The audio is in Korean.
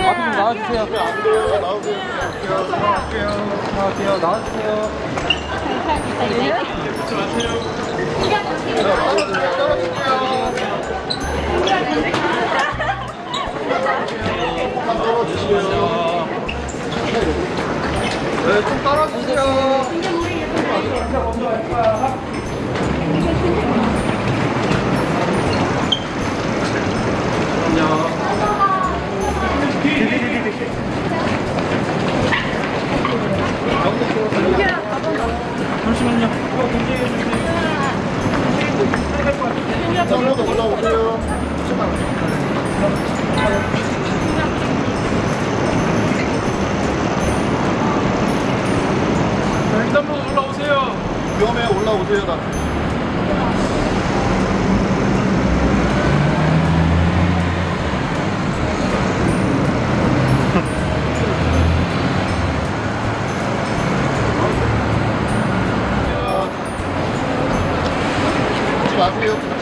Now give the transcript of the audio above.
앞으로 나와주세요. 안 돼요. 나오세요. 나와주세요. 나와주세요. 네, 좀 따라주세요. 잠시만요. 한번더 올라오세요. 일단 한번 올라오세요. 위험해 올라오세요. 나. 마세요.